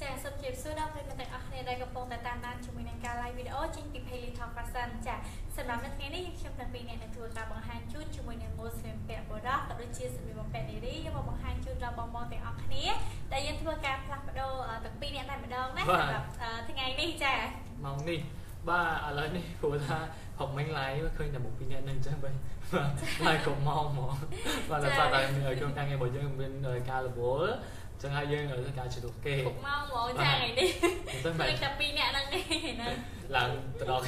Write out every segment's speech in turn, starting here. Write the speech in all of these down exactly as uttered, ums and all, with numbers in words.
ចាសសុខភាពសួរដល់ប្រិយមិត្តទាំងអស់គ្នាដែលកំពុងតែតាមដានជាមួយនឹងការ live វីដេអូចេញពី Payly Talk Fashion ចាសម្រាប់នៅថ្ងៃនេះខ្ញុំទាំងពីរអ្នកនឹងធ្វើការបង្ហាញជូនជាមួយនឹង ម៉ូដស្លៀកពាក់បុរសក៏ដូចជាសម្លៀកបំពាក់នារីយកមកបង្ហាញជូនដល់បងប្អូនទាំងអស់គ្នាដែលយើងធ្វើការផ្លាស់ប្ដូរទាំងពីរអ្នកតែម្ដងណាសម្រាប់ថ្ងៃនេះចាម៉ោងនេះបាទឥឡូវនេះព្រោះថាហុកមិញ live ឃើញតែមុខពីរអ្នកនឹងអញ្ចឹងវិញបាទ live គ្រប់ម៉ោងហ្មងបាទដោយសារតែក្នុងការងាររបស់យើងមានការរវល់ចឹងហើយយើងនៅការជ្រុះគេគ្រប់ម៉ោងហ្មងចាថ្ងៃនេះតែពីរអ្នកហ្នឹងឯងឡើងទៅដល់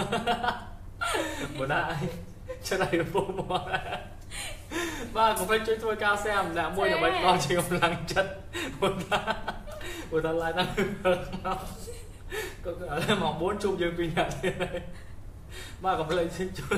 បើដាក់ឆ្នៃពុំមកបាទកុំភ្លេចជួយធ្វើការ share ម្នាក់មួយដើម្បីដល់ជាកម្លាំងចិត្តបើថាបើថា live ហ្នឹងក៏ឥឡូវម៉ោងបួនជួបយើងពីរនាក់ទៀតហើយបាទកុំភ្លេចជួយ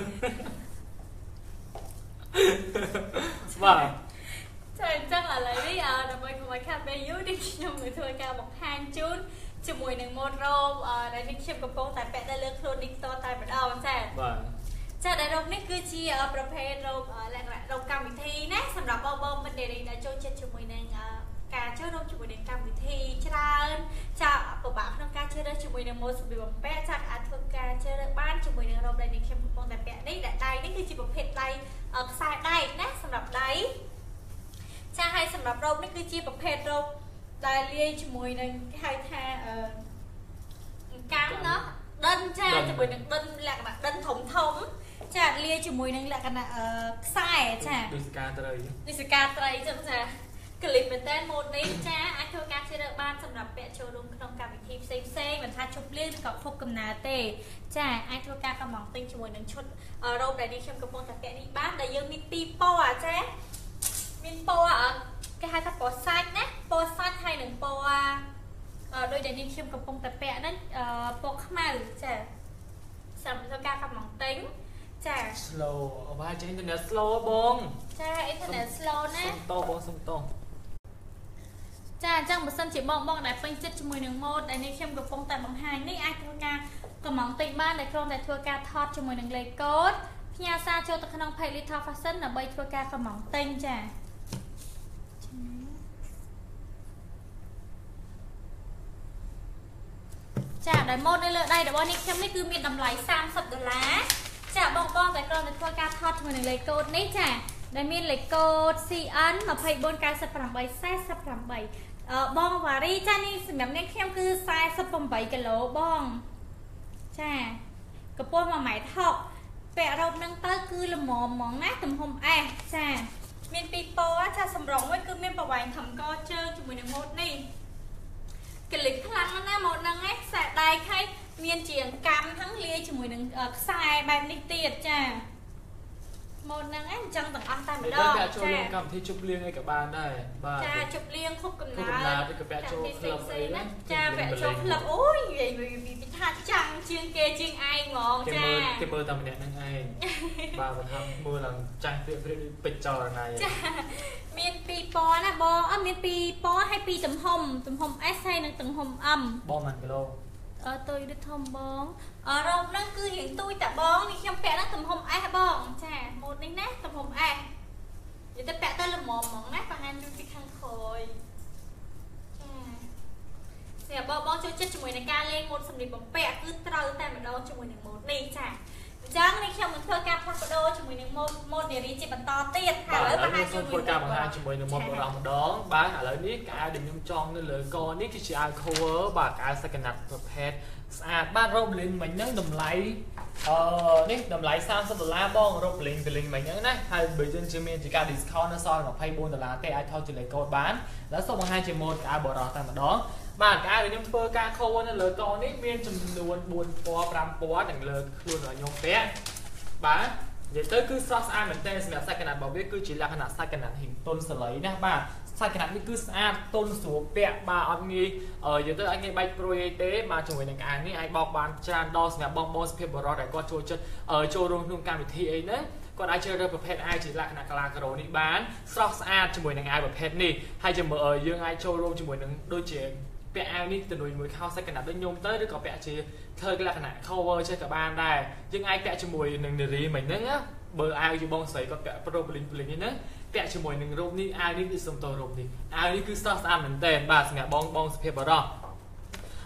បាទចាអញ្ចឹងឥឡូវនេះដើម្បីកុំឲ្យខាត់ពេលយូរនេះខ្ញុំនឹងធ្វើការបង្ហាញជូនជាមួយនឹងម៉ូដរ៉ូបដែលនេះខ្ញុំកំពុងតែពាក់នៅលើខ្លួននេះតតែម្ដងចាបាទចាដែលរ៉ូបនេះគឺជាប្រភេទរ៉ូបលក្ខណៈរ៉ូបកម្មវិធីណាសម្រាប់បងបងមិត្តនារីដែលចូលចិត្តជាមួយនឹងការចូលរួមជាមួយនឹងកម្មវិធីច្រើនចាពិបាកក្នុងការជ្រើសរើសជាមួយនឹងម៉ូដសម្លៀកបំពាក់ចាអាចធ្វើការជ្រើសរើសបានជាមួយនឹងរ៉ូបដែលនេះខ្ញុំកំពុងតែពាក់នេះដែលដៃនេះគឺជាប្រភេទដៃខ្សែដែកណាសម្រាប់ដៃចាហើយសម្រាប់រ៉ូបនេះគឺជាប្រភេទរ៉ូបដែលលាយជាមួយនឹងគេហៅថាអឺកាំងណាដិនចាជាមួយនឹងដិនលក្ខណៈដិនធំធំចាលាយជាមួយនឹងលក្ខណៈខ្សែចាដូចសកាត្រីដូចសកាត្រីចឹងចាក្លីបមែនតើម៉ូដនេះចាអាចធ្វើការជ្រើសរើសបានសម្រាប់ពាក់ចូលរួមក្នុងកម្មវិធីផ្សេងផ្សេងមិនថាជប់លៀងឬក៏ភពកំណើតទេចាអាចធ្វើការកំងទិញជាមួយនឹងឈុតរ៉ូបដែលនេះខ្ញុំកំពុងតែពាក់នេះបានដែលយើងមានពីរពណ៌ចាមានពណ៌គេហៅថាពណ៌សាច់ណាពណ៌សាច់ហើយនឹងពណ៌ដោយដែលនេះខ្ញុំកំពុងតែពាក់ហ្នឹងពណ៌ខ្មៅចាសម្រាប់ធ្វើការកំងទិញចា slow អបចេញ internet slow បងចា internet slow ណាសុំតបងសុំតចាអញ្ចឹងបើសិនជាបងបងដែលពេញចិត្តជាមួយនឹងម៉ូដដែលនេះខ្ញុំកំពុងតែបង្ហាញនេះអាចធ្វើការកំងទិញបានដែលគ្រាន់តែធ្វើការថតជាមួយនឹងលេខកូដផ្ញើសារចូលទៅក្នុង Payly Talk Fashion ដើម្បីធ្វើការកំងទិញចាចាដែលម៉ូដនៅលើដៃរបស់នេះខ្ញុំនេះគឺមានតម្លៃសាមសិបដុល្លារចាបងបងតែគ្រាន់តែធ្វើការថតជាមួយនឹងលេខកូដនេះចាដែលមានលេខកូដ ซี เอ็น ยี่สิบสี่ เก้าสิบแปด สี่สิบแปดអឺបងវ៉ារីចានេះសម្រាប់នាងខ្ញុំគឺสี่สิบแปดគីឡូបងចាកម្ពស់មួយម៉ែត្រហុកពាក់រ៉ូបនឹងទៅគឺល្មមហ្មងណាទំហំ S ចាមានពីរពណ៌ចាសម្រងមួយគឺមានប្រវែងធំកជើងជាមួយនឹងម៉ូដនេះកលិចខ្លាំងណាស់ម៉ូដហ្នឹងឯងខ្សែដៃហើយមានជាងកាំហ្នឹងលាយជាមួយនឹងខ្សែបែបនេះទៀតចាម៉ូដហ្នឹងឯងអញ្ចឹងទាំងអស់តែម្ដងចាចូលរួមកម្មវិធីជប់លៀងអីក៏បានដែរបាទចាជប់លៀងខុបកំណើតកំណើតក៏ពាក់ចូលក្លឹបអីណាចាពាក់ចូលក្លឹបអូយនិយាយពីថាចាំងជាងគេជាងឯងហ្មងចាគេមើលតែម្នាក់ហ្នឹងឯងបាទបើថាមើលឡើងចាស់ព្រាបព្រាបពេជ្រចរណៃចាមានពីរពណ៌ណាបងអត់មានពីរពណ៌ហើយពីរទំហំទំហំ S ហើយនិងទំហំ M បងប៉ុន្មានគីឡូអឺទុយដូចធំបងអឺរ៉ូបហ្នឹងគឺរៀងទុយតែបងនេះខ្ញុំពាក់ហ្នឹងទំហំ S បងចាម៉ូដនេះណាទំហំ S និយាយទៅពាក់ទៅល្មមហ្មងណាបង្ហាញពីខាងក្រោយចាសម្រាប់បងបងចូលចិត្តជាមួយនឹងការលេងម៉ូដសម្លៀកបំពាក់គឺត្រូវតែម្ដងជាមួយនឹងម៉ូដនេះចាអញ្ចឹងនេះខ្ញុំនឹងធ្វើការផ្លាស់ប្ដូរជាមួយនឹងម៉ូដម៉ូដនារីជាបន្តទៀតហើយឥឡូវបង្ហាញជួយការបង្ហាញជាមួយនឹងម៉ូដបរោះម្ដងបាទឥឡូវនេះអាវដែលខ្ញុំចងនៅលើកនេះគឺជាអាវ cover បាទអាវសក្តានុប្រភេទស្អាតបាទរ៉ូបលីងមិញហ្នឹងតម្លៃអឺនេះតម្លៃសាមសិបដុល្លារបងរ៉ូបលីងលីងមិញហ្នឹងណាហើយបើយើងជាមានជាការ discount នៅសល់ยี่สิบสี่ដុល្លារទេអាចថតជាលេខកូដបានแล้วសូមបង្ហាញជាម៉ូដអាវបរោះតែម្ដងបាទអាវដែលខ្ញុំធ្វើការ cover នៅលើកនេះមានចំនួនbốnពណ៌fiveពណ៌នឹងលើខ្លួនរបស់ខ្ញុំពាក់បាទនិយាយទៅគឺស្រស់ស្អាតមែនទែនសម្រាប់សាច់កណាត់របស់វាគឺជាលក្ខណៈសាច់កណាត់ហ៊ីងតុនសលៃណាបាទសាច់កណាត់នេះគឺស្អាតតុនស្រួលពាក់បាទអត់ងាយនិយាយទៅអត់ងាយបែកព្រួយអីទេបាទជាមួយនឹងអាវនេះអាចបោកបានច្រើនដល់សម្រាប់បងបងសុភាពបរិសុទ្ធដែលគាត់ចូលចិត្តចូលរួមក្នុងកម្មវិធីអីហ្នឹងគាត់អាចជ្រើសរើសប្រភេទអាវជាលក្ខណៈកាឡាការ៉ូនេះបានស្រស់ស្អាតជាមួយនឹងអាវប្រភេទនេះហើយជាមួយយើងអាចចូលរួមជាមួយនឹងដូចជាពាក់អាវនេះទៅមួយខោសាច់កណាត់ដូចខ្ញុំទៅឬក៏ពាក់ជាធ្វើលក្ខណៈ cover ចេះក៏បានដែរយើងអាចពាក់ជាមួយនឹងនារីមិញហ្នឹងណាបើអាវជាបងស្រីគាត់ពាក់ប្រូប្លីងប្លីងនេះណាពាក់ជាមួយនឹងរូបនេះអាវនេះគឺសំតររូបនេះអាវនេះគឺស្រស់ស្អាតមែនទែនបាទសម្រាប់បងបងសុភាពបរិសុទ្ធ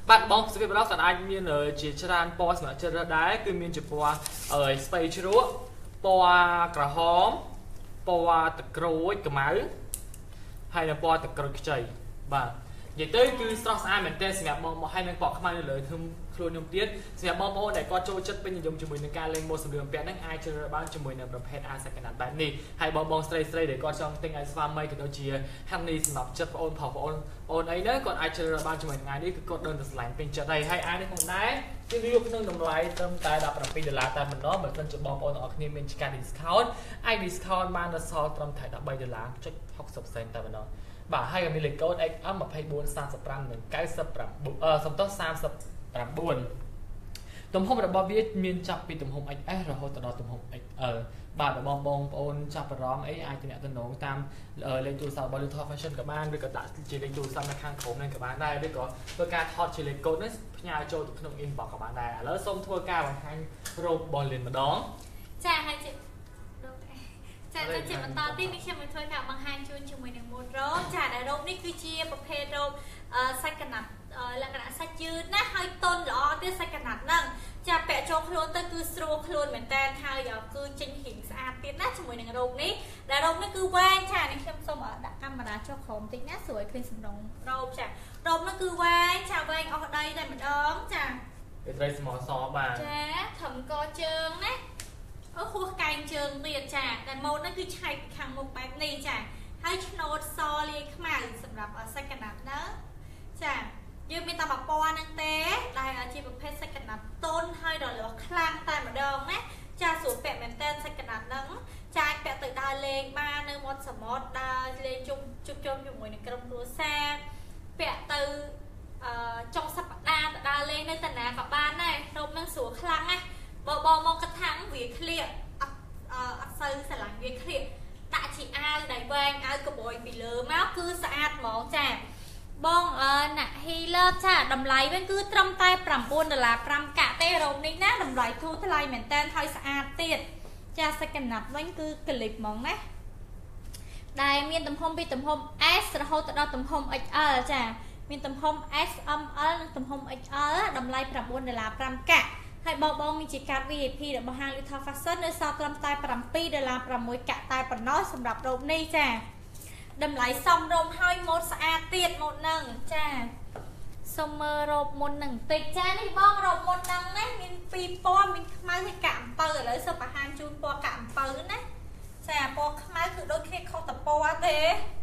បាត់បងស្វីបឡោះក៏អាចមានជាច្រើនពណ៌សម្រាប់ជ្រើសរើសដែរគឺមានជាពណ៌ស្ពៃជ្រក់ពណ៌ក្រហមពណ៌ទឹកក្រូចខ្មៅហើយនិងពណ៌ទឹកក្រូចខ្ចីបាទនិយាយទៅគឺស្រស់ស្អាតមែនទែនសម្រាប់បងមកហើយនឹងពណ៌ខ្មៅនៅលើខ្លួនខ្ញុំទៀតសម្រាប់បងប្អូនដែលគាត់ចូលចិត្តពេញនិយមជាមួយនឹងការលេងម៉ូដសម្លៀកបំពាក់ហ្នឹងអាចជ្រើសរើសបានជាមួយនឹងប្រភេទ អាយ Second Hand បែបនេះហើយបងបងស្រីស្រីដែលគាត់ចង់ទិញអាយស្វាមីក៏ដូចជា Honey សម្រាប់ចិត្តបងប្អូនបងប្អូនអូនអីហ្នឹងគាត់អាចជ្រើសរើសបានជាមួយថ្ងៃនេះគឺគាត់ដឹងតែស្រឡាញ់ពេញចិត្តហើយហើយអាយនេះផងដែរគឺវាក្នុងតម្លៃត្រឹមតែដប់ប្រាំពីរដុល្លារតែម្ដងបើមិនជាបងប្អូនទាំងអស់គ្នាមានការ discount អាច discount បានដល់សល់ត្រឹមតែដប់បីដុល្លារចុចហុកសិបសេនតែម្ដងបាទហើយក៏មានលេខកូដ เอ็กซ์ เอ็ม ยี่สิบสี่ สามสิบห้า និង เก้าสิบเก้า អឺសំទោស สามสิบเก้า ទំហំរបស់វាមានចាប់ពីទំហំ เอ็กซ์ เอส រហូតដល់ទំហំ เอ็กซ์ แอล បាទបងបងប្អូនចាប់អារម្មណ៍អីអាចទំនាក់ទំនងតាមលេខទូរស័ព្ទរបស់ Little Fashion ក៏បានឬក៏ដាក់ជាលេខទូរស័ព្ទនៅខាងក្រោមនេះក៏បានដែរឬក៏ធ្វើការថតជាលេខកូដនេះផ្ញើចូលទៅក្នុង inbox ក៏បានដែរឥឡូវសូមធ្វើការបង្ហាញរ៉ូបរបស់លៀនម្ដងចាហើយជាចាទៅជាបន្តទៀតនេះខ្ញុំនឹងធ្វើការបង្ហាញជូនជាមួយនឹងម៉ូដរ៉ូបចាដែលរ៉ូបនេះគឺជាប្រភេទរ៉ូបសាច់កណាត់លក្ខណៈសាច់យឺតណាហើយទន់ល្អទៀតសាច់កណាត់ហ្នឹងចាពាក់ចូលខ្លួនទៅគឺស្រួលខ្លួនមែនតើហើយគឺចេញរៀងស្អាតទៀតណាជាមួយនឹងរ៉ូបនេះដែលរ៉ូបនេះគឺវែងចានេះខ្ញុំសូមដាក់កាមេរ៉ាចុះក្រោមតិចណាស្រួលឃើញសម្រងរ៉ូបចារ៉ូបនេះគឺវែងចាវែងអស់ដីតែម្ដងចាវាត្រីស្មោះសបាទចាត្រឹមកជើងណាអូហួសកែងជើងទៀតចាតែម៉ូដនេះគឺឆែកខាងមុខបែបនេះចាហើយឆ្នូតសលាយខ្មៅសម្រាប់សាច់កណាត់ណាចាយើងមានតែមួយពណ៌ហ្នឹងទេដែលជាប្រភេទសាច់កណាត់ទន់ហើយរលាស់ខ្លាំងតែម្ដងណាចាស្រួលពាក់មែនតើសាច់កណាត់ហ្នឹងចាអាចពាក់ទៅដើរលេងបាននៅមាត់សមុទ្រដើរលេងជុំជុំជុំជាមួយនឹងក្រុមគ្រួសារពាក់ទៅអឺចុងសប្តាហ៍ទៅដើរលេងនៅតាណាក៏បានដែររ៉ូបហ្នឹងស្រួលខ្លាំងណាបើបងមកកថាំងវាឃ្លៀកអត់អត់សូវស្រឡាញ់វាឃ្លៀកដាក់ជាអាវដៃវែងអាវកបួយពីលើមកគឺស្អាតហ្មងចាបងណាក់ Healer ចាតម្លៃវិញគឺត្រឹមតែប្រាំបួនដុល្លារប្រាំកាក់ទេរ៉ូបនេះណាតម្លៃធូរថ្លៃមែនតើហើយស្អាតទៀតចាសាច់កណាត់វិញគឺក្លីបហ្មងណាដែលមានទំហំពីទំហំ S រហូតដល់ទំហំ เอ็กซ์ แอล ចាមានទំហំ S M L និងទំហំ เอ็กซ์ แอล តម្លៃប្រាំបួនដុល្លារប្រាំកាក់ហើយបងបងមានជាកាត វី ไอ พี របស់ហាង Little Fashion នៅសល់ត្រឹមតែប្រាំពីរដុល្លារប្រាំមួយកាក់តែប៉ុណ្ណោះសម្រាប់រ៉ូបនេះចាតម្លៃសមរម្យហើយម៉ូដស្អាតទៀតម៉ូដហ្នឹងចាសុំមើលរ៉ូបមុនហ្នឹងបន្តិចចានេះបងរ៉ូបមុនហ្នឹងណាមានពីរពណ៌មានខ្មៅហើយកាក់អំពៅឥឡូវសូមបង្ហាញជូនពណ៌កាក់អំពៅណាចាពណ៌ខ្មៅគឺដូចគ្នាខុសតែពណ៌ទេ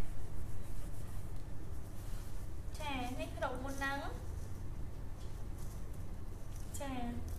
ចានេះរ៉ូបមុនហ្នឹងចា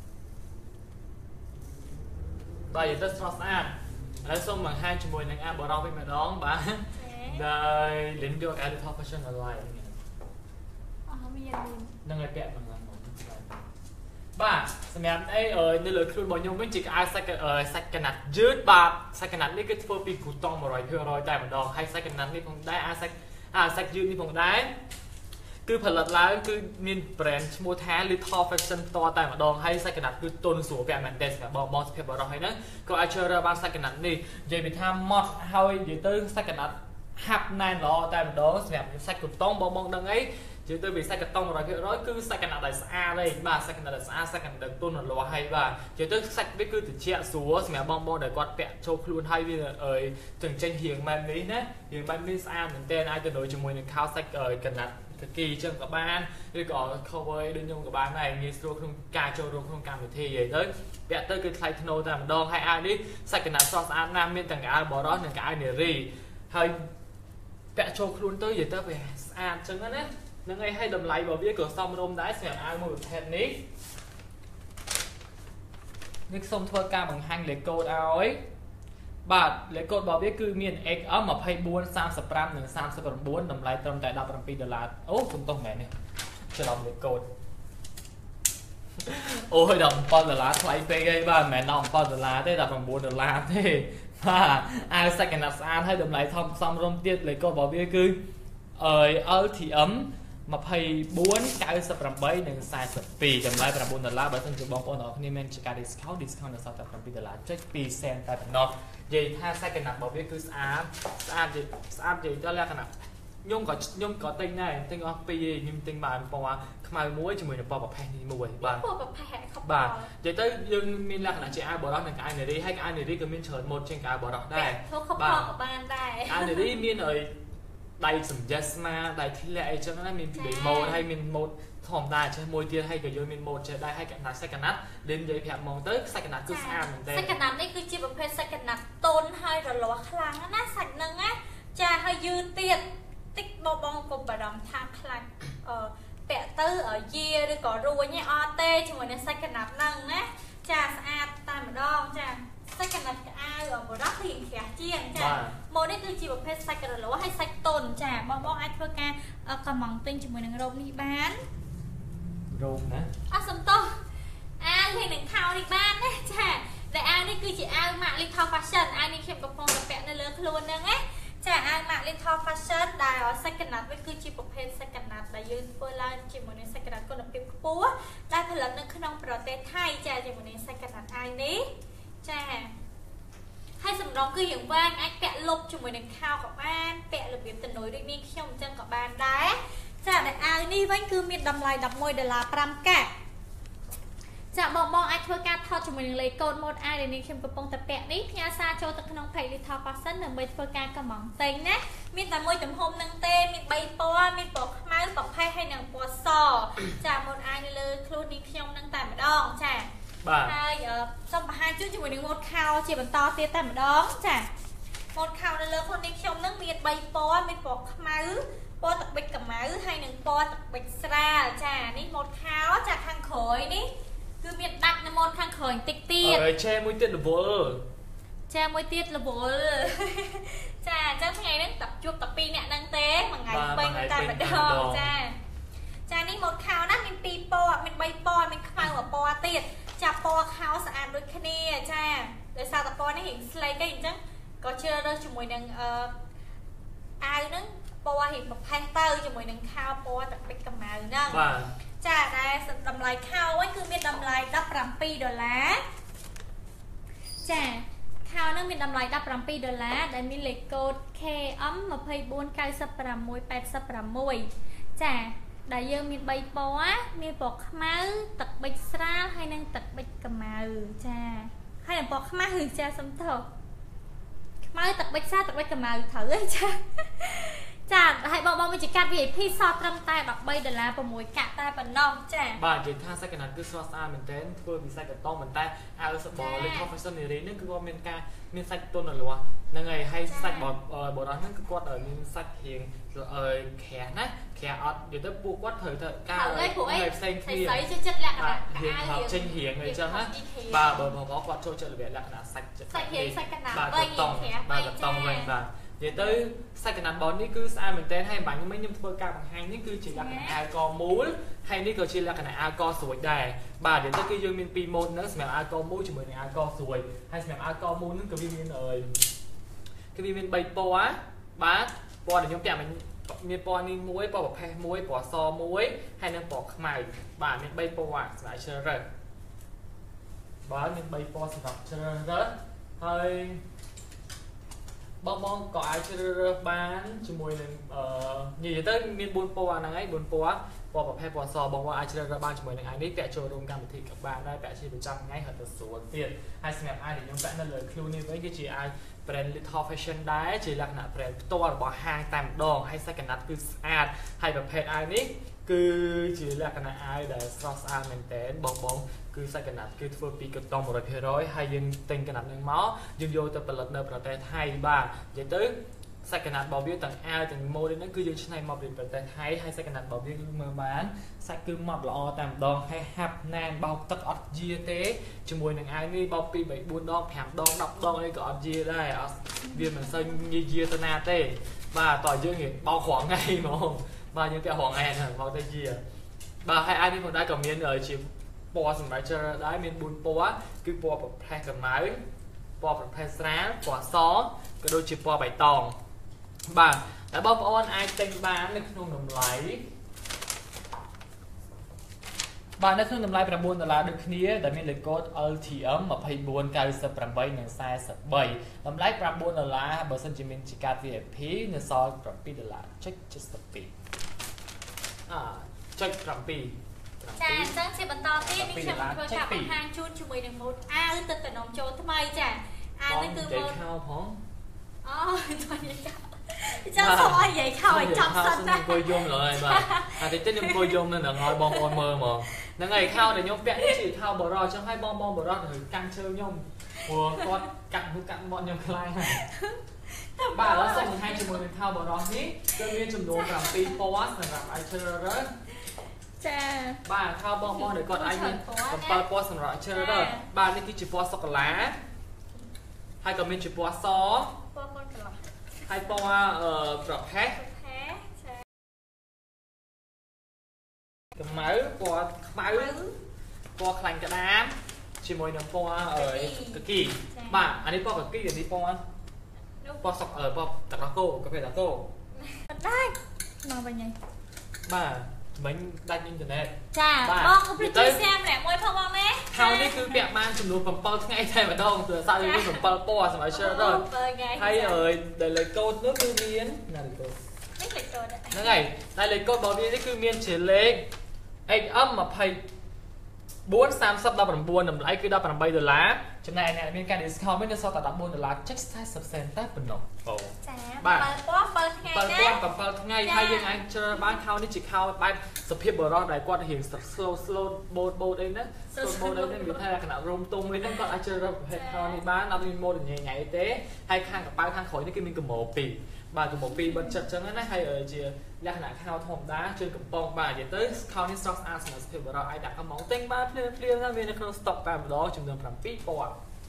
បាទយទៅស្រស់ស្អាតឥឡូវសូមបង្ហាញជាមួយនឹងអាបរោះវិញម្ដងបាទដែលលិនយក Little Fashion អនឡាញអស់មាននឹងឲ្យពាក់ហ្នឹងបាទសម្រាប់អីនៅលើខ្លួនរបស់ខ្ញុំវិញជាអាវសាច់សាច់កណាត់យឺតបាទសាច់កណាត់នេះគឺធ្វើពីគូតុង một trăm phần trăm តែម្ដងហើយសាច់កណាត់នេះផងដែរអាសាច់អាសាច់យឺតនេះផងដែរគឺផលិតឡើងគឺមាន brand ឈ្មោះថា Little Fashion តតែម្ដងហើយសាច់កណាត់គឺទន់ស្រួលពាក់មែនទេសម្រាប់បងបងសុភាពបរិសុទ្ធហើយហ្នឹងក៏អាចជ្រើសរើសបានសាច់កណាត់នេះនិយាយពីថាម៉ត់ហើយនិយាយទៅសាច់កណាត់ហាប់ណែនល្អតែម្ដងសម្រាប់សាច់កូតុងបងបងដឹងអីនិយាយទៅវាសាច់កូតុង một trăm phần trăm គឺសាច់កណាត់ដែលស្អាតទេបាទសាច់កណាត់ដែលស្អាតសាច់កណាត់ដែលទន់រលាស់ហើយបាទនិយាយទៅសាច់វាគឺត្រជាក់ស្រួលសម្រាប់បងបងដែលគាត់ពាក់ចូលខ្លួនហើយវាអើយចឹងចេញរៀងបែបនេះណារៀងបែបនេះស្អាតមែនទែនអាចទៅដូចជាមួយនឹងខោសាច់កណាត់តាគីចឹងក៏បានឬក៏ cover ដូចខ្ញុំក៏បានដែរងាយស្រួលក្នុងការចូលរួមក្នុងកម្មវិធីនិយាយទៅពាក់ទៅគឺថ្លៃថ្នូរតែម្ដងហើយអាវនេះសាច់កណាត់ស្រស់ស្អាតណាស់មានទាំងអាវបរោះនិងអាវនារីហើយពាក់ចូលខ្លួនទៅនិយាយទៅវាស្អាតចឹងណាហ្នឹងហើយហើយតម្លៃរបស់វាក៏សមរម្យដែរសម្រាប់អាវមួយប្រភេទនេះនេះសូមធ្វើការបង្ហាញលេខកូដឲ្យបាទលេខកូដរបស់វាគឺមាន เอ็กซ์ เอ็ม ยี่สิบสี่ สามสิบห้า និង สามสิบเก้า តម្លៃត្រឹមតែដប់ប្រាំពីរដុល្លារអូសុំទោសមែននេះច្រឡំលេខកូដអូយដល់bảyដុល្លារថ្លៃពេកអីបាទមិនមែនដល់bảyដុល្លារទេដល់9ដុល្លារទេបាទអាវសាច់កណាត់ស្អាតហើយតម្លៃធំសមរម្យទៀតលេខកូដរបស់វាគឺអឺ แอล ที เอ็ม ยี่สิบสี่ เก้าสิบแปด និង สี่สิบสอง តម្លៃ9ដុល្លារបើសិនជាបងប្អូនអរគ្នាមានជាការ discount discount ដល់សល់តែ7ដុល្លារចុចពីសេនតែប៉ុណ្ណោះនិយាយថាសាច់កណាត់របស់វាគឺស្អាតស្អាតស្អាតនិយាយទៅលក្ខណៈ nhung có nhung có tinh này tinh off pi nhưng tinh bàn bò khai muối cho mình là bò bọc hay đi muối bà bà vậy tới dương miên lạc là chị ai bỏ đó là cái ai này đi hay cái ai này đi cứ miên trời một trên cái bỏ đó đây bà ai này đi miên ở đây sừng jasma đây thì lệ cho nó miên bị một hay miên một thòm đài cho môi tia hay cái vô miên một chơi đây hay cái nát sai cái nát đến vậy thì mong tới sai cái nát cứ xa mình đây sai cái nát đấy cứ chỉ một phe sai cái nát tôn hay rồi lóa khlang nó nát sạch nâng á cha hơi dư tiền tích bao bông cùng bà đồng tham khlang ờ bẹ tư ở dìa rồi có rùa nhé o tê cho mình nên sai cái nát nâng á cha sa ta mà đo cha sai cái nát ai ở một đất thì khẽ chiên cha một đấy cứ chỉ một phe sai cái lóa hay sai tôn cha bao bông ai thưa ca còn mỏng tinh cho mình đừng rôm đi bán rôm nè à xong to à thì đừng thao đi bán đấy cha để ai đấy cứ chỉ ai mạng lên thao fashion ai đi xem có phong tập bẹ nó lớn luôn nè ấy chả ai mạng lên thao fashion đài ở second nát với cứ chỉ một phen second nát đại dương phơi lan chỉ một nền second nát còn là pin cú đài phải lần nữa khi nông protein thay chả chỉ một nền second nát ai ní chả hay sầm đó cứ hiện vang anh bẹ lục cho một nền thao của ban bẹ là việc tình nối đi đi khi ông chân của ban đá chả để ai đi vẫn cứ miệt đầm lại đập môi để là pram cả chả bong bong ai thưa ca thao cho mình lấy cột một ai để nên xem cái bông tập bẹ ní nhà xa cho tập nông thầy đi thao fashion đừng bay thưa ca cầm mỏng tên nhé miên tại môi chấm hôm nâng tê miên bay po miên bọc máu bọc hay hay nâng po sò chả một ai đi lơ luôn đi trong nâng tài mà đong chả hai ở xong mà hai chút cho mình một khao chỉ bằng to tia tài mà đong chả một khao đi lơ luôn đi trong nâng miên bay po miên bọc máu po tập bịch cầm máu hay nâng po tập bịch ra chả ní một khao chả thang khối ní cứ miệt đặt là một thằng khởi tích tiệt ờ che mũi tiết là vỡ che mũi tiết là vỡ chà chắc ngày đang tập chuột tập pi nè đang té mà ngày bay người ta phải đo chà chà ní một khao đó mình pi po mình bay po mình khao ở po tiệt chà po khao sạch đôi khi nè chà để sao tập po nó hiện slay cái gì chứ có chưa đâu cho mùi đằng ai nó po hiện một hai tơ cho mùi đằng khao po tập bịch cầm màu nè chả đây đầm lại khao ấy cứ biết đầm lại đắp rằm pi đô lá chả khao nó mình đầm lại đắp rằm pi đô lá để mình lấy code K ấm mà phây bốn cây sập rằm môi pet sập rằm môi chả đại dương mình bay bó mình bọc máu tật bịch ra hay năng tật bịch cầm màu chả hay là bọc máu hư cha sống thở máu tật bịch ra tật bịch cầm màu thử ấy cha chả hãy bảo bảo mình chỉ cắt vì phi so trăm tay đọc bay để là vào mùi cạn tay phần non chả bà chỉ tha sai cái nào cứ so xa mình đến vừa bị sai cái to mình tay ai ở bò lên thao fashion này đấy nó cứ qua miền ca miền sạch tôn là luôn là ngày hay sạch bò bò đó nó cứ quát ở miền sạch hiền rồi ở khẽ nát khẽ ọt để tới buộc quát thời thời ca ngày xanh khi hiền hợp tranh hiền người chân á bà bờ bò có quát trôi chơi là vẻ là sạch sạch hiền sạch cái nào bà cái tòng bà cái tòng vàng và vậy tới sai cái nát bón ní cứ sai mình tên hay bánh mấy nhâm phơi ca bằng hai ní cứ chỉ là cái ai co múi hay ní cứ chỉ là cái này ai co sủi đài bà đến tới cái dương miền pi môn nữa xem ai co múi chỉ mình ai co sủi hay xem ai co múi nữa cái viên miền ơi cái viên miền bay po á bá po để nhóm chả mình miền po ní muối po bọc hay muối po so muối hay nên po mày bà miền bay po à lại chơi rồi bá miền bay po sẽ gặp chơi rồi hơi bong bong có ai chơi bán cho mùi này như vậy tới miền buôn po này ấy buôn po po bọc hay po so bong bong ai chơi bán cho mùi này ai biết vẽ chơi rung cam thì các bạn đây vẽ chỉ một trăm ngay hợp số tiền hay xem ai để nhóm vẽ nó lời clue như với cái chị ai brand little fashion đấy chỉ là nạp brand to bỏ hàng tạm đòn hay sai cái nát cứ ad hayแบบเพจai nít cứ chỉ là cái này ai để so sánh mình tên bong bong cứ sai cái nát cứ phơi pi cái tông một rồi rồi hay dân tinh cái nát lên máu dân vô tập lật nợประเทศไทยba vậy tới sai cái nát bảo biết tầng A tầng mô đến nó cứ dân trên này mọc đếnประเทศไทยhay sai cái nát bảo biết mơ bán sai cứ mọc lọ tạm đòn hay hạp nan bao tất ọt dìa tế cho mùi này ai đi bao pi bảy buôn đòn thảm đòn đập đòn đây có ọt dìa đây ở viên mình xanh như dìa tân a tê và tỏi dương hiện bao khoảng ngày mà không và những cái hoàng ngày này bao tay dìa bà hay ai đi một đai cầm miên ở chỉ po sừng máy chơi đái miên buôn po cứ po bọc hai cầm máy po bọc hai sáng quả xó cái đôi chỉ po bảy tòng bà đã bao on ai tên bán lên không đồng lấy បាទនៅក្នុងតម្លៃប្រាំបួនដុល្លារដូចគ្នាដែលមានលេខកូដ L T M ยี่สิบแปด เก้าสิบแปด និង สี่สิบสามតម្លៃប្រាំបួនដុល្លារបើសិនជាមានជាកាត V I P នៅសល់ប្រាំពីរដុល្លារចុចเจ็ดสิบสองអ่าចុចប្រាំពីរចាអញ្ចឹងជាបន្តទៀតនេះខ្ញុំធ្វើការបង្ហាញជូនជាមួយនឹងម៉ូតអាវទឹកតំណំចូលថ្មីចាអាវនេះគឺម៉ូតខោផងអូថ្មីចាចាំសុំឲ្យនិយាយខោឲ្យចាប់សិនណាអង្គុយយំឡើយបាទអាតិចទៀតខ្ញុំអង្គុយយំនៅនឹងឲ្យបងប្អូនមើលមកហ្នឹងហើយខោដែលខ្ញុំពាក់នេះជាខោបរោះអញ្ចឹងឲ្យបងបងបរោះត្រូវកាន់ជើងខ្ញុំព្រោះគាត់កាត់មុខកាត់មាត់ខ្ញុំខ្លាំងហើយបាទឥឡូវសូមបង្ហាញជាមួយនឹងខោបរោះនេះគឺមានចំនួនប្រាំពីរពណ៌សម្រាប់ Ichiro ចាបាទខោបងបងដែលគាត់អាចមានbảyពណ៌សម្រាប់ Ichiro បាទនេះគឺជាពណ៌សូកូឡាហើយក៏មានជាពណ៌សពណ៌កូនកន្លោះហើយពណ៌អឺប្រផេះកម្ៅពណ៌ខ្មៅពណ៌ខ្លាញ់ក្តាមជាមួយនឹងពណ៌អឺកាគីបាទអានេះពណ៌កាគីអានេះពណ៌ពណ៌សុកអឺពណ៌តាកូកាហ្វេតាកូដាច់មកវិញហើយបាទមិញដាច់អ៊ីនធឺណិតចាបងគូព្រីជួយសាមម្នាក់មួយផងបងម៉ែខោនេះគឺពាក់បានចំនួនbảyថ្ងៃតែម្ដងព្រោះសារវាមានbảyពណ៌សម្រាប់ shirt ទៅហើយអើយដែលលេខកូដនោះគឺមានណាលេខកូដនេះលេខកូដហ្នឹងហើយតែលេខកូដរបស់វានេះគឺមានជាលេខ X M ยี่สิบสี่ สามสิบ สิบเก้าតម្លៃគឺដប់ប្រាំបីដុល្លារចំណែកអ្នកមានការ discount មាននៅសល់តែដប់បួនដុល្លារចុចสี่สิบសេនតែប៉ុណ្ណោះអូចាបាទbảyពណ៌bảyថ្ងៃណា bảyពណ៌bảyថ្ងៃហើយយើងអាចជ្រើសបានខោនេះជាខោបែបសភាពបរោះដែលគាត់រៀង slow slow បូតបូតអីណា slow បូតអីហ្នឹងវាថាលក្ខណៈរោមទុំអីហ្នឹងគាត់អាចជ្រើសរើសប្រភេទខោនេះបានអត់មានម៉ូដញ៉ៃញ៉ៃទេហើយខាងកប៉ៅខាងក្រោយនេះគឺមានកម្រពីរបាទកម្រពីរបិទចិត្តចឹងណាហើយជាលក្ខណៈខោធម្មតាជើងកំប៉ុងបាទនិយាយទៅខោនេះស្រស់ស្អាតសម្រាប់សភាពបរោះអាចដាក់កំងទិញបានភ្លាមភ្លាមណាវានៅក្នុង stock តែម្ដងចំនួនbảyពណ៌ឥឡូវ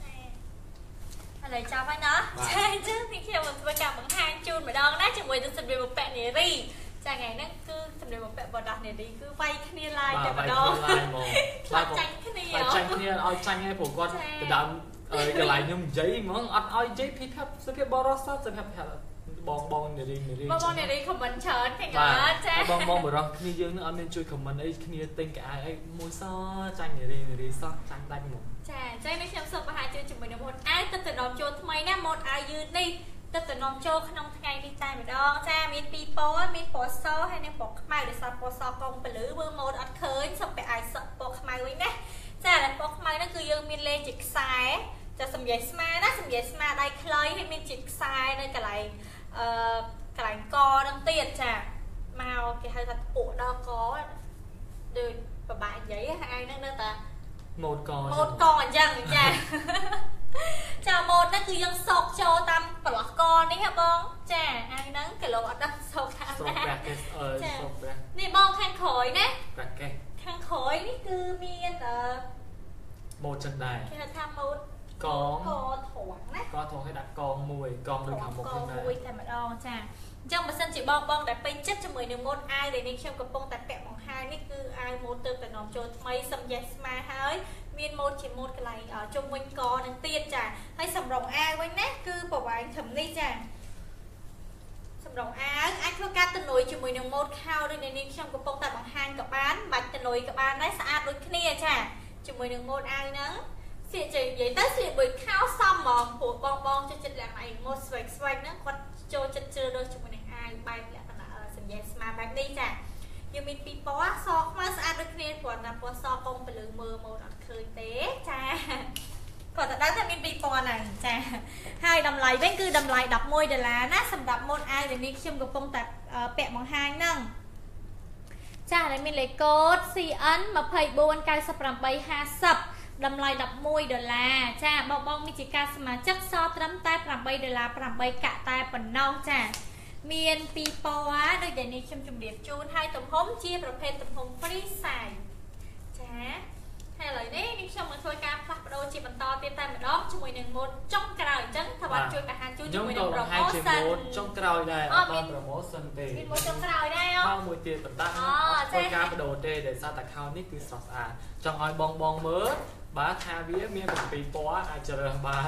ចាប់ហើយណាចាអញ្ចឹងនេះខ្ញុំមកធ្វើការបង្ហាញជូនម្ដងណាជាមួយនឹងសម្ភារបំពាក់នារីចាថ្ងៃហ្នឹងគឺសម្ភារបំពាក់បរោះនារីគឺវាយគ្នាឡាយតែម្ដងបាទចាញ់គ្នាបាទចាញ់គ្នាឲ្យចាញ់ឲ្យព្រោះគាត់ទៅដើមកន្លែងខ្ញុំនិយាយហ្មងអត់ឲ្យនិយាយពីថាសុភាពបរោះសោះសុភាពថាបងបងនារីនារីបងបងនារីខមមិនច្រើនគេអត់ចាបងបងបរោះគ្នាយើងនឹងអត់មានជួយខមមិនអីគ្នាទិញកៅអៅអីមួយសោះចាញ់នារីនារីសោះចាញ់ដាច់ហ្មងចាអញ្ចឹងនេះខ្ញុំសូមបង្ហាញជូនជាមួយនឹងម៉ូតអាវទឹកតំណំចូលថ្មីណាម៉ូតអាវយឺតនេះទឹកតំណំចូលក្នុងថ្ងៃនេះតែម្ដងចាមានពីរពណ៌មានពណ៌សហើយនិងពណ៌ខ្មៅដោយសារពណ៌សកងពលឺមើលម៉ូតអត់ឃើញសុំតែអាយសក់ពណ៌ខ្មៅវិញណាចាតែពណ៌ខ្មៅហ្នឹងគឺយើងមានលេងជាខ្សែចាសម្រាប់ស្មាណាសម្រាប់ស្មាដៃខ្លីហើយមានជាខ្សែនៅកន្លែងអឺកន្លែងកនឹងទៀតចាមកគេហៅថាពួកដល់កដូចប្របាក់និយាយហើយហ្នឹងនៅតែម៉ូតកម៉ូតកអញ្ចឹងចាចាម៉ូតហ្នឹងគឺយើងសោកចូលតាមប្រឡោះកនេះហ៎បងចាហើយហ្នឹងគីឡូអត់ដឹងសោកតាមណាចានេះបងខាងក្រោយណាប្រាក់កេះខាងក្រោយនេះគឺមានអឺម៉ូតចិនដែរគេហៅថាម៉ូតកងកធំណាកធំឲ្យដាក់កងមួយកងដូចខាងមុខហ្នឹងដែរមួយតែម្ដងចាអញ្ចឹងបើសិនជាបងបងដែលពេញចិត្តជាមួយនឹងម៉ូតអាវដែលនេះខ្ញុំកំពុងតែពាក់បង្ហាញនេះគឺអាវម៉ូតទៅតំណចូលថ្មីសំយ៉ាស្មាហើយមានម៉ូតជាម៉ូតកន្លែងជុំវិញកនឹងទៀតចាហើយសម្រងអាវវិញណាគឺប្រវែងត្រឹមនេះចាសម្រងអាវអាចធ្វើការទៅនុយជាមួយនឹងម៉ូតខោដូចនេះខ្ញុំកំពុងតែបង្ហាញក៏បានបាច់ទៅនុយក៏បានដែរស្អាតដូចគ្នាចាជាមួយនឹងម៉ូតអាវហ្នឹងស្លៀកចេញនិយាយទៅស្លៀកមួយខោសមហ្មងព្រោះបងបងចូលចិត្តលក្ខណៈម៉ូតស្វែកស្វែកហ្នឹងគាត់ចូលចិត្តជ្រើសរើសជាមួយនឹងអាវបែបលក្ខណៈសញ្ញាស្មាបែបនេះចាយើងមានពីរពណ៌សខ្មៅស្អាតដូចគ្នាព្រោះតែពណ៌សកុំពលឺមើលម៉ូតអត់ឃើញទេចាគាត់តែដឹងថាមានពីរពណ៌ហ្នឹងចាហើយតម្លៃវិញគឺតម្លៃដប់មួយដុល្លារណាសម្រាប់ម៉ូតអាវដែលនេះខ្ញុំកំពុងតែពាក់បង្ហាញហ្នឹងចាហើយមានលេខកូដ C N ยี่สิบสี่ เก้าสิบแปด ห้าสิบតម្លៃដប់មួយដុល្លារចាបងបងមានជាការសមាជិកសល់ត្រឹមតែប្រាំបីដុល្លារប្រាំបីកាក់តែប៉ុណ្ណោះចាមានពីរពណ៌ដូចដែលនេះខ្ញុំជម្រាបជូនហើយទំហំជាប្រភេទទំហំ free size ចាហើយឥឡូវនេះនេះខ្ញុំមកធ្វើការផ្លាស់ប្ដូរជាបន្តទៀតតែម្ដងជាមួយនឹងម៉ូតចុងក្រោយអញ្ចឹងថាបានជួយបង្ហាញជូនជាមួយនឹង promotion ម៉ូតចុងក្រោយដែរអត់បាន promotion ទេមានម៉ូតចុងក្រោយដែរអូខោមួយទៀតប៉ុន្តែអត់ធ្វើការបដូរទេដោយសារតែខោនេះគឺស្រស់ស្អាតចង់ឲ្យបងបងមើលបាទថាវាមានbảyពណ៌អាចជ្រើសបាន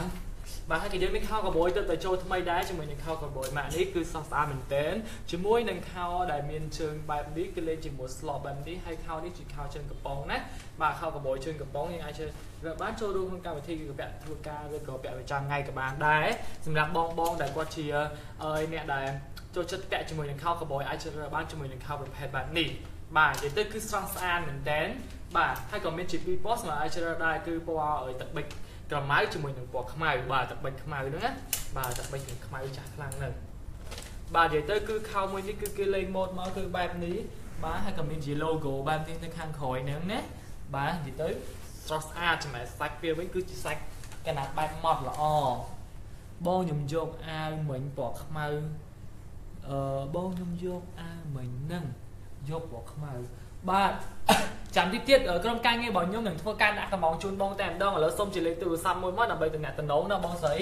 បាទហើយគេយើងមានខោកាបូយទៅទៅចូលថ្មីដែរជាមួយនឹងខោកាបូយម៉ាក់នេះគឺសោះស្អាតមែនទែនជាមួយនឹងខោដែលមានជើងបែបនេះគឺលេងជាមួយ slot បែបនេះហើយខោនេះជាខោជើងកំប៉ុងណាបាទខោកាបូយជើងកំប៉ុងយើងអាចរើបានចូលរួមក្នុងកម្មវិធីគឺពាក់ធ្វើការឬក៏ពាក់ប្រចាំថ្ងៃក៏បានដែរសម្រាប់បងបងដែលគាត់ជាអ្នកដែលចូលចិត្តពាក់ជាមួយនឹងខោកាបូយអាចរើបានជាមួយនឹងខោប្រភេទបែបនេះបាទនិយាយទៅគឺស្រស់ស្អាតមែនទែនបាទហើយក៏មានជាពីរពណ៌សម្រាប់អាចរើដែរគឺពណ៌ទឹកប៊ិចក្រមៅជាមួយនឹងពណ៌ខ្មៅបាទទឹកប៊ិចខ្មៅហ្នឹងណាបាទទឹកប៊ិចនឹងខ្មៅចាស់ខ្លាំងហ្នឹងបាទនិយាយទៅគឺខោមួយនេះគឺគេលេងម៉ូដមកគឺបែបនេះបាទហើយក៏មានជា logo បែបនេះនៅខាងក្រោយហ្នឹងណាបាទនិយាយទៅស្រស់ស្អាតចំណែកសាច់វាវិញគឺជាសាច់កណាត់បែបម៉ត់ល្អបងខ្ញុំយកអាវមិញពណ៌ខ្មៅអឺបងខ្ញុំយកអាវមិញហ្នឹងយកពណ៌ខ្មៅបាទចាំតិចទៀតក្រុមការងាររបស់ខ្ញុំនឹងធ្វើការដាក់កម្ងជូនបងតែម្ដងឥឡូវសូមជាលេខទូរស័ព្ទមួយមកដើម្បីតំណែងតំណងណាបងស្រី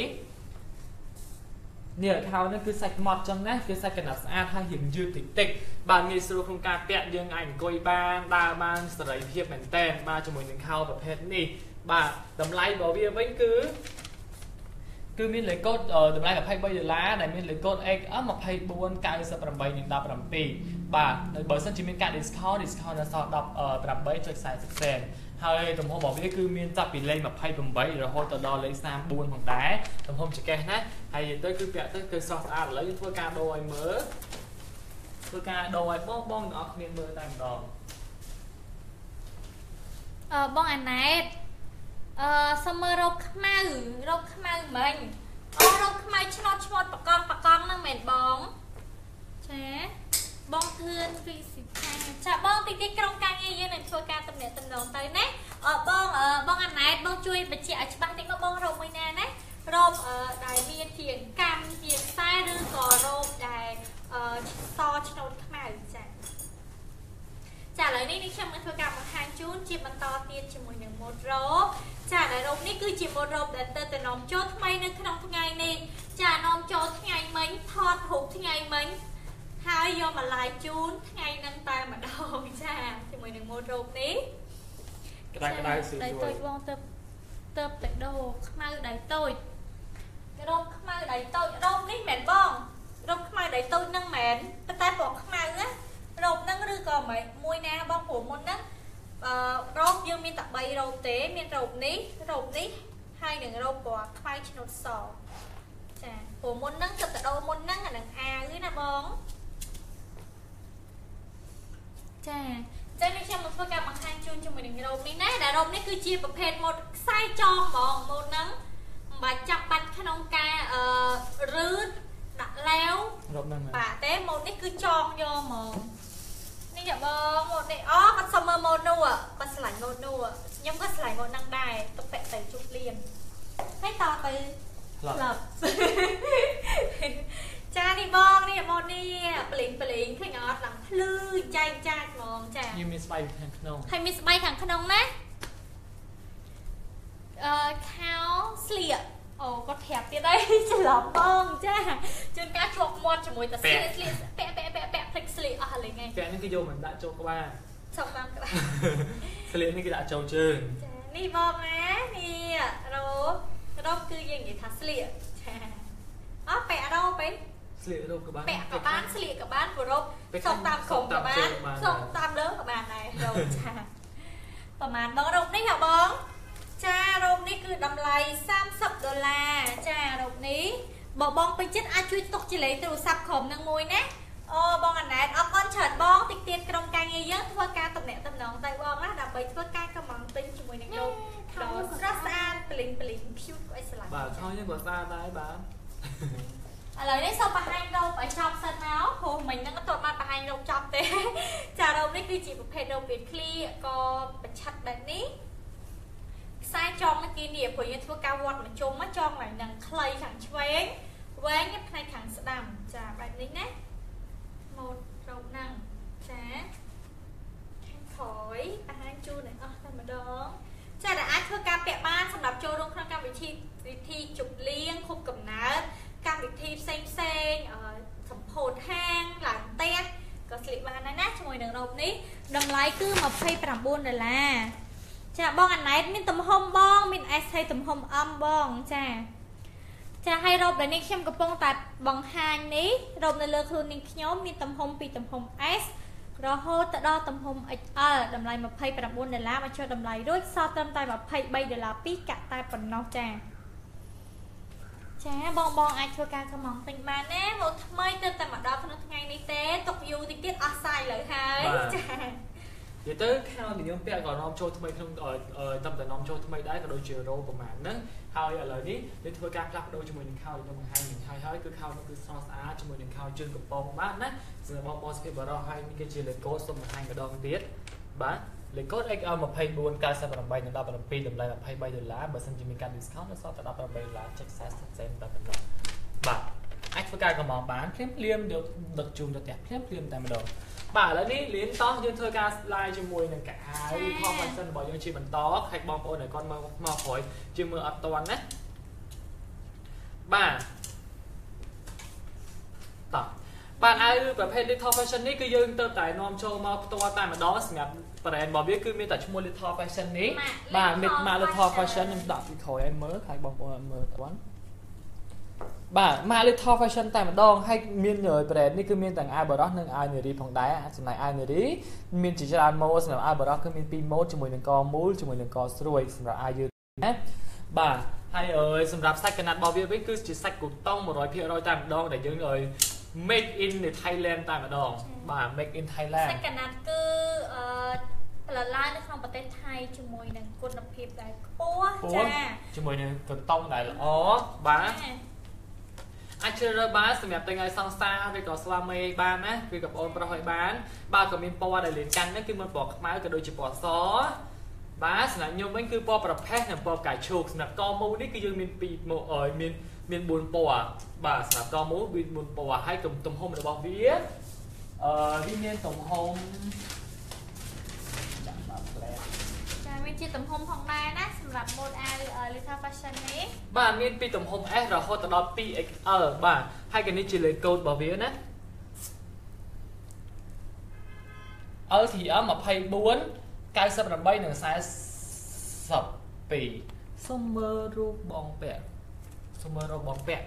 នេះខោនេះគឺសាច់ម៉ត់ចឹងណាគឺសាច់កណាត់ស្អាតហើយរៀងយឺតតិចតិចបាទងាយស្រួលក្នុងការពាក់យើងអាចអង្គុយបានដើរបានសេរីភាពមែនតើបាទជាមួយនឹងខោប្រភេទនេះបាទតម្លៃរបស់វាវិញគឺគឺមានលេខកូដតម្លៃยี่สิบสามដុល្លារដែលមានលេខកូដ เอ็กซ์ ยี่สิบสี่ เก้าสิบแปด និងสิบเจ็ดបាទបើសិនជាមានការ discount discount ដល់សល់eighteen ដុល្លារ40 សេនហើយទំហំរបស់វាគឺមានចាប់ពីលេខยี่สิบแปดរហូតដល់លេខสามสิบสี่ផងដែរទំហំចកេះណាហើយនិយាយទៅគឺពាក់ទៅគឺស្រស់ស្អាតឥឡូវយើងធ្វើការដូរឲ្យមើលធ្វើការដូរឲ្យបងបងទាំងអស់គ្នាមើលតែម្ដងអឺបងអាណែតអឺសុំមើលរោគខ្មៅរោគខ្មៅមិញអូរោគខ្មៅឆ្នោតឆ្មត់បកងបកងហ្នឹងមែនបងចាបងធឿនពីសិកាចាបងតិចតិចក្រុមការងារយើងនឹងធ្វើការតំណែងតំណងទៅណាអឺបងអឺបងអាណែតបងជួយបញ្ជាក់ឲ្យច្បាស់តិចមកបងរោគមួយណាណារោគអឺដែលមានជាកម្មជាខ្សែឬក៏រោគដែលអឺសឆ្នោតខ្មៅចាចាឥឡូវនេះនេះខ្ញុំនឹងធ្វើការបង្ហាញជូនជាបន្តទៀតជាមួយនឹងម៉ូដរ៉ូបចាដែលរ៉ូបនេះគឺជាម៉ូដរ៉ូបដែលទៅទៅនាំចូលថ្មីនៅក្នុងថ្ងៃនេះចានាំចូលថ្ងៃមិញថតរូបថ្ងៃមិញហើយយកមក live ជូនថ្ងៃហ្នឹងតែម្ដងចាជាមួយនឹងម៉ូដរ៉ូបនេះក្តៅក្តៅស្រួលដៃតូចបងទៅទៅតែដូរខ្មៅដៃតូចរ៉ូបខ្មៅដៃតូចរ៉ូបនេះមែនបងរ៉ូបខ្មៅដៃតូចហ្នឹងមែនតែតែពណ៌ខ្មៅណារ៉ូបហ្នឹងឬក៏មិនមួយណាបងព្រោះមុនហ្នឹងអឺរ៉ូបយើងមានតែបីរ៉ូបទេមានរ៉ូបនេះរ៉ូបនេះហើយនឹងរ៉ូបពណ៌ខ្មៅឆ្នូតសចាព្រោះមុនហ្នឹងទឹកដោមុនហ្នឹងអានឹងអាវណាបងចាចឹងនេះខ្ញុំមកធ្វើការបង្ហាញជូនជាមួយនឹងរ៉ូបនេះណាដែលរ៉ូបនេះគឺជាប្រភេទម៉ូដខ្សែចងហ្មងម៉ូដហ្នឹងមិនបាច់ចាប់បាច់ក្នុងការអឺរឺតដាក់ឡាវរ៉ូបហ្នឹងបាទទេម៉ូដនេះគឺចងយកហ្មងនេះចាបងម៉ូដនេះអូគាត់សុំមើលម៉ូដនោះគាត់ឆ្លាញ់ម៉ូដនោះខ្ញុំក៏ឆ្លាញ់ម៉ូដហ្នឹងដែរទុកពាក់ទៅជុំលៀនហើយតទៅក្លឹបចានេះបងនេះម៉ូដនេះប្លេងប្លេងឃើញអត់ឡើងភ្លឺចែកចាច់ហ្មងចាយើងមានស្បៃខាងក្នុងហើយមានស្បៃខាងក្នុងណាអឺខោស្លៀកអូគាត់ប្រាប់ទៀតអីច្រឡំបងចាជួនកាលជាប់មាត់ជាមួយតែស្លៀកស្លៀកពាក់ពាក់ពាក់ពាក់ភ្លេចស្លៀកអស់លេងហ្នឹងពាក់នេះគឺយកមិនដាក់ចូលក្បាលចូលតាមក្បាលស្លៀកនេះគឺដាក់ចូលជើងចានេះបងណានេះរ៉ូរ៉ូគឺយើងនិយាយថាស្លៀកចាអត់ពាក់រ៉ូពេស្លៀករ៉ូក៏បានពាក់ក៏បានស្លៀកក៏បានព្រោះរ៉ូសុំតាមក្រុមក៏បានសុំតាមលើក៏បានដែររ៉ូចាប្រហែលបងរ៉ូនេះហ៎បងចារ៉ូបនេះគឺតម្លៃសាមសិបដុល្លារចារ៉ូបនេះបើបងពេញចិត្តអាចជួយទុកជាលេខទូរស័ព្ទក្រុមនឹងមួយណាអូបងអាណែតអរគុណច្រើនបងតិចទៀតក្រុមការងារយើងធ្វើការតំណែងតំណងទៅបងណាដើម្បីធ្វើការកម្មង់ទិញជាមួយនឹងរ៉ូបដ៏ស្រស់ស្អាតប្លីងប្លីង cute អីស្រឡាញ់បាទខោនេះក៏ស្អាតដែរបាទឥឡូវនេះសូមបង្ហាញរ៉ូបឲ្យចប់សិនមកព្រោះមិញហ្នឹងក៏បានបង្ហាញរ៉ូបចប់ទេចារ៉ូបនេះគឺជាប្រភេទរ៉ូបវាឃ្លីក៏ប្រឆិតបែបនេះខ្សែចងនេះគេនេះព្រោះយើងធ្វើការវត្តមកជុំមកចងឡើងនឹងខ្លីខាងឆ្វេងវែងផ្នែកខាងស្ដាំចាបែបនេះណាម៉ូដរ៉ូបហ្នឹងចាខាងក្រោយបង្ហាញជូនឲ្យអស់តែម្ដងចាដែលអាចធ្វើការពាក់បានសម្រាប់ចូលរួមក្នុងកម្មវិធីវិធីជប់លៀងខុបកំណើតកម្មវិធីផ្សេងផ្សេងសម្ពោធហាងឡើងផ្ទះក៏ស្លៀកបានដែរណាជាមួយនឹងរ៉ូបនេះតម្លៃគឺยี่สิบเก้าដុល្លារចាបងអាណែតមានទំហំបងមាន S ហើយទំហំ M បងចាចាឲ្យរ៉ូបដែលនេះខ្ញុំកំពុងតែបង្ហាញនេះរ៉ូបនៅលើខ្លួននាងខ្ញុំមានទំហំពីទំហំ S រហូតទៅដល់ទំហំ เอ็กซ์ แอล តម្លៃ ยี่สิบเก้า ដុល្លារមកចុះតម្លៃរួចសល់ត្រឹមតែ ยี่สิบสาม ដុល្លារពីរកាក់តែប៉ុណ្ណោះចាចាបងបងអាចធ្វើការកម្មង់ទិញបានណាមកថ្មីទៅតែមកដល់ក្នុងថ្ងៃនេះទេទុកយូរតិចទៀតអស់សាយលើហើយចានិយាយទៅខោនិយមពាក់ក៏នាំចូលថ្មីក្នុងតាមតែនាំចូលថ្មីដែរក៏ដូចជារ៉ូប្រហែលហ្នឹងហើយឥឡូវនេះយើងធ្វើការផ្លាស់ប្ដូរជាមួយនឹងខោខ្ញុំបង្ហាញនឹងហើយហើយគឺខោនោះគឺស្រស់ស្អាតជាមួយនឹងខោជើងកំប៉ុងបាទណាសម្រាប់បងប្អូនស្គីបរ៉ោហើយនេះគឺជាលេខកូដសូមបង្ហាញម្ដងទៀតបាទលេខកូដ เอ็กซ์ แอล ยี่สิบสี่ เก้าสิบแปด ដល់ ยี่สิบเจ็ด តម្លៃ ยี่สิบสาม ដុល្លារបើសិនជាមានការ discount នៅសល់តែ ยี่สิบแปด ដុល្លារចុច 40 សេនតែប៉ុណ្ណោះបាទអាចធ្វើការកម្មង់បានភ្លាមភ្លាមយកដឹកជូនទៅផ្ទះភ្លាមភ្លាមតែម្ដងបាទឥឡូវនេះលៀនតោះយើងធ្វើការ slide ជាមួយនឹងកៅអៅ top fashion របស់យើងជាបន្តហើយបងប្អូនឲ្យគាត់មើលមកក្រោយជាមើលអត់តាន់ណាបាទតោះបាទអាវប្រភេទ top fashion នេះគឺយើងទៅតែនាំចូលមកផ្ទាល់តែម្ដងសម្រាប់ brand របស់វាគឺមានតែឈ្មោះ top fashion នេះបាទមានមក top fashion ខ្ញុំដាក់ពីក្រោយឲ្យមើលហើយបងប្អូនមើលតាន់បាទមក top fashion តែម្ដងហើយមាន brand នេះគឺមានទាំងអាវបរោះនិងអាវនារីផងដែរចំណែកអាវនារីមានជាច្រើនម៉ូដសម្រាប់អាវបរោះគឺមានពីរម៉ូដជាមួយនឹងកមូលជាមួយនឹងកស្រួយសម្រាប់អាវយឺតណាបាទហើយអើយសម្រាប់សាច់កណាត់របស់វាវិញគឺជាសាច់កូតុង một trăm phần trăm តែម្ដងដែលយើងអើយ make in នៅ Thailand តែម្ដងបាទ make in Thailand សាច់កណាត់គឺអឺផលិតឡើងនៅក្នុងប្រទេសថៃជាមួយនឹងគុណភាពដែលខ្ពស់ចាជាមួយនឹងកូតុងដែលល្អបាទអាចជ្រើសរើសបានសម្រាប់តែថ្ងៃសង្សារឬក៏ស្វាមីបានណាគឺកប្អូនប្រុសឲ្យបានបាទក៏មានពណ៌ដែលលៀនកាន់ហ្នឹងគឺមានពណ៌ខ្មៅក៏ដូចជាពណ៌សបាទសម្រាប់ខ្ញុំវិញគឺពណ៌ប្រផេះនិងពណ៌ផ្កាឈូកសម្រាប់កមូលនេះគឺយើងមានពីរម៉ូអើយមានមានបួនពណ៌បាទសម្រាប់កមូលមានបួនពណ៌ហើយទំហំរបស់វាអឺវាមានទំហំដាក់មកផ្លែចាមានជាទំហំផងដែរណាសម្រាប់ម៉ូដអាវ Little Fashion នេះបាទមានពីទំហំ S រហូតដល់ two เอ็กซ์ แอล បាទហើយក៏នេះជាលេខកូដរបស់វាណា អល ที เอ็ม ยี่สิบสี่ เก้าสิบแปด និង สี่สิบสองសូមមើលរូបបងពាក់សូមមើលរូបបងពាក់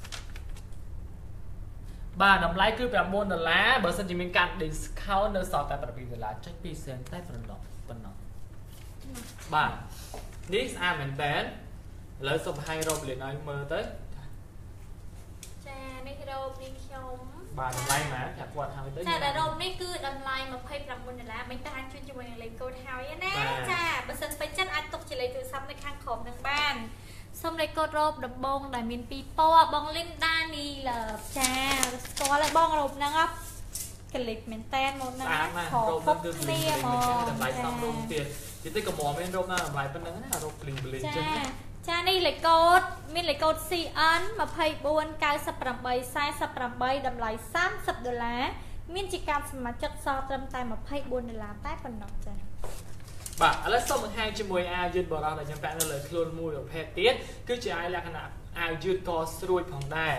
បាទតម្លៃគឺ chín ដុល្លារបើសិនជាមានការ discount នៅសល់តែ bảy ដុល្លារចុចtwoសេនតែប៉ុណ្ណោះប៉ុណ្ណោះបាទនេះស្អាតមែនតើឥឡូវសូមបង្ហាញរូបលៀនឲ្យមើលទៅចានេះរូបនេះខ្ញុំបាទតម្លៃណាប្រាប់គាត់ហើយទៅចាតែរូបនេះគឺតម្លៃ ยี่สิบเก้า ដុល្លារមិនតាន់ជួយជាមួយនឹងលេខកូដហើយណាចាបើសិនពេញចិត្តអាចទុកជាលេខទូរស័ព្ទនៅខាងក្រោមនឹងបានសូមលេខកូដរូបដំបងដែលមានពីរពណ៌បងលីនដានីលចាស្គាល់ហើយបងរូបហ្នឹងអត់កលិចមែនតែនមកហ្នឹងខោពុកគ្នាមកតម្លៃសំរុំទៀតទីទៅក៏មកមានរូបណាតម្លៃប៉ុណ្្នឹងណារូបព្លីងព្លីងចឹងណាចានេះលេខកូដមានលេខកូដ ซี เอ็น ยี่สิบสี่ เก้าสิบแปด สี่สิบแปด តម្លៃ สามสิบ ដុល្លារមានជាការសម្រេចចិត្តសល់ត្រឹមតែ ยี่สิบสี่ ដុល្លារតែប៉ុណ្ណោះចាបាទឥឡូវសូមបង្ហាញជាមួយអាវយឺតបរោះដែលខ្ញុំពាក់នៅលើខ្លួនមួយប្រភេទទៀតគឺជាអាវលក្ខណៈអាវយឺតកស្រួយផងដែរ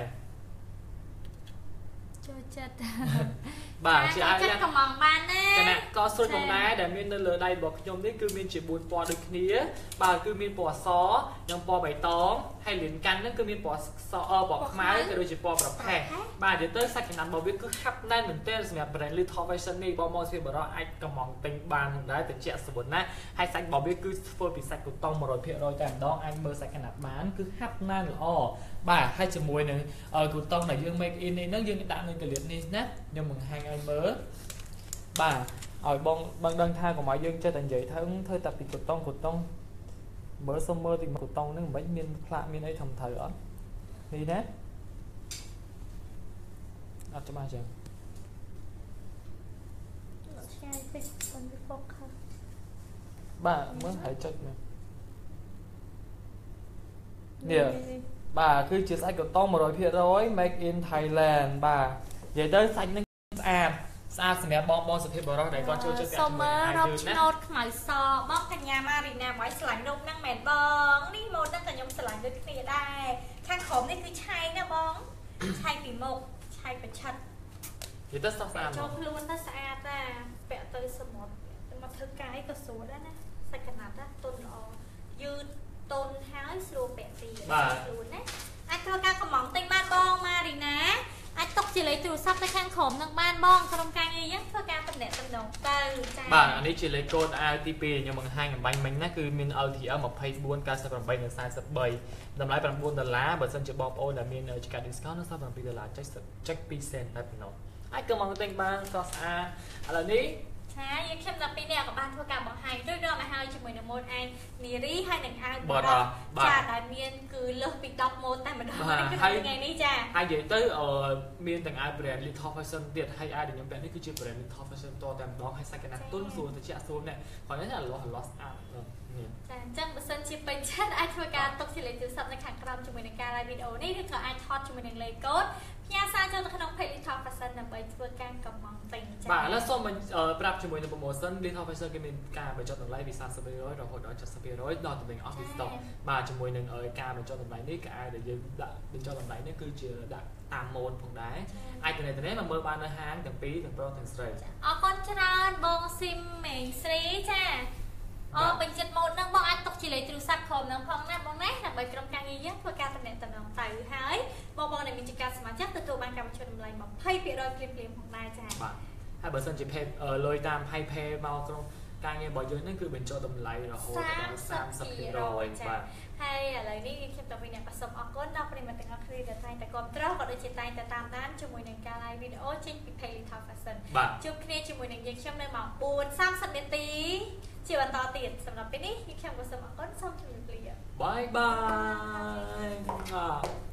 ចូលចិត្តបាទជាអាវលក្ខណៈបានណាគណៈកស្រួយផងដែរដែលមាននៅលើដៃរបស់ខ្ញុំនេះគឺមានជាបួនពណ៌ដូចគ្នាបាទគឺមានពណ៌សនិងពណ៌បៃតងហើយលៀនកាន់ហ្នឹងគឺមានពណ៌សអពណ៌ខ្មៅក៏ដូចជាពណ៌ប្រផេះបាទនិយាយទៅសាច់កណាត់របស់វាគឺហាប់ណែនមែនទែនសម្រាប់ brand Little Fashion នេះបងមកស្រីបរោះអាចកម្មង់ទិញបានផងដែរតែជាក់ស្រួលណាស់ហើយសាច់របស់វាគឺធ្វើពីសាច់កូតុង một trăm phần trăm តែម្ដងអាចមើលសាច់កណាត់បានគឺហាប់ណែនល្អបាទហើយជាមួយនឹងកូតុងដែលយើង make in នេះហ្នឹងយើងដាក់នៅកលៀតនេះណាខ្ញុំបង្ហាញឲ្យមើលបាទឲ្យបងបងដឹងថាកុំឲ្យយើងចេះតែនិយាយទៅធ្វើតែពីកូតុងកូតុងមើលសុំមើលទីកូតុងហ្នឹងមិនមានផ្លាកមានអីធំត្រូវអត់នេះណាអត់ច្បាស់ចឹងឆ្ងាយពេកមិនវា focus បាទមើលហើយចុចមើលនេះបាទគឺជាសាច់កូតុង một trăm phần trăm make in Thailand បាទនិយាយទៅសាច់ហ្នឹងស្អាតស្អាតសម្រាប់បងបងសុភាពបរោះដែលគាត់ចូលចិត្តតែជាមួយអាវយឺតណាសូមមើលរ៉ូបឆ្នោតខ្មៅសបងកញ្ញាម៉ារីណាមកឲ្យឆ្លាញ់រូបហ្នឹងមែនបងនេះម៉ូដហ្នឹងក៏ខ្ញុំឆ្លាញ់ដូចគ្នាដែរខាងក្រោមនេះគឺឆៃណាបងឆៃពីមុខឆៃប្រឆិតនិយាយទៅស្អាតចូលខ្លួនទៅស្អាតណាពាក់ទៅសមុទ្រមកធ្វើកាយក៏ស្រួលដែរណាសាច់កណាត់ណាទុនល្អយឺតទុនហើយស្រួលពាក់ទីខ្លួនណាអាចធ្វើការកំងទិញបានបងម៉ារីណាអាចຕົកជាលេខទូរស័ព្ទទៅខាងក្រោមនឹងបានបងក្រុមការងារយើងធ្វើការតំណែងតំណងទៅចាបាទអានេះជាលេខកូដអាវទីពីរខ្ញុំបង្ហាញអំបញ្ញមិញណាគឺមាន L T M 24 98 និង 43តម្លៃ 9 ដុល្លារបើសិនជាបងប្អូនដែលមានចែក discount នៅ seven ដុល្លារចែកចែកtwoសេនតែប៉ុណ្ណោះអាចកំងទិញបានសស្អាតឥឡូវនេះចាយើងខ្ញុំដល់ពីរនាក់ក៏បានធ្វើការបង្ហាញដូចដល់មកហើយជាមួយនឹងម៉ូតឯងនារីហើយនឹងអាវបរោះចាដែលមានគឺលើសពី10ម៉ូតតែម្ដងនេះគឺថ្ងៃនេះចាហើយនិយាយទៅមានទាំងអាវ brand Little Fashion ទៀតហើយអាវដែលខ្ញុំពាក់នេះគឺជា brand Little Fashion តតែម្ដងហើយសាច់កណាត់ទុនសួរទៅជាក់សួរនេះគាត់នេះអាឡោះអាឡោះស្អាតចាអញ្ចឹងបើសិនជាពេញចិត្តអាចធ្វើការទុកជាលេខទូរស័ព្ទនៅខាងក្រោមជាមួយនឹងការ live video នេះឬក៏អាចថតជាមួយនឹងលេខកូដផ្ញើសារចូលទៅក្នុង page Little Fashion ដើម្បីធ្វើការកំងទិញចាបាទឥឡូវសូមប្រាប់ជាមួយនឹង promotion Little Fashion គេមានការបញ្ចុះតម្លៃពីthirty percentរហូតដល់seventy percentដល់ទំនិញ off stock បាទជាមួយនឹងការបញ្ចុះតម្លៃនេះក៏អាចដែលយើងដាក់បញ្ចុះតម្លៃនេះគឺជាដាក់តាមម៉ូដផងដែរអាចទៅនេះមកមើលបាននៅហាងទាំងពីរទាំងប្រុសទាំងស្រីអរគុណច្រើនបងស៊ីមមេងស្រីចាអូពេញចិត្តម៉ូដហ្នឹងបងអាចទុកជាលេខទូរស័ព្ទក្រុមហ្នឹងផងណាបងណាដើម្បីក្រុមការងារយើងធ្វើការតំណែងតំណងទៅហើយបងបងដែលមានចការសមាជិកទទួលបានការបញ្ចុះតម្លៃtwenty percent ភ្លាមភ្លាមផងដែរចាបាទហើយបើសិនជា pay លុយតាម pay pay មកក្រុមការងាររបស់យើងហ្នឹងគឺបញ្ចុះតម្លៃរហូតដល់thirty percent បាទហើយឥឡូវនេះខ្ញុំតើវិញអ្នកក៏សូមអរគុណដល់ប្រិយមិត្តទាំងអស់គ្នាដែលតែងតែគាំទ្រក៏ដូចជាតែងតែតាមដានជាមួយនឹងការ live video ចេញពី page Little Fashion ជួបគ្នាជាមួយនឹងយើងខ្ញុំនៅម៉ោងfour thirtyនាទីជាបន្តទៀតសម្រាប់ពេលនេះខ្ញុំក៏សូមអរគុណសូមជម្រាបលាបាយបាយ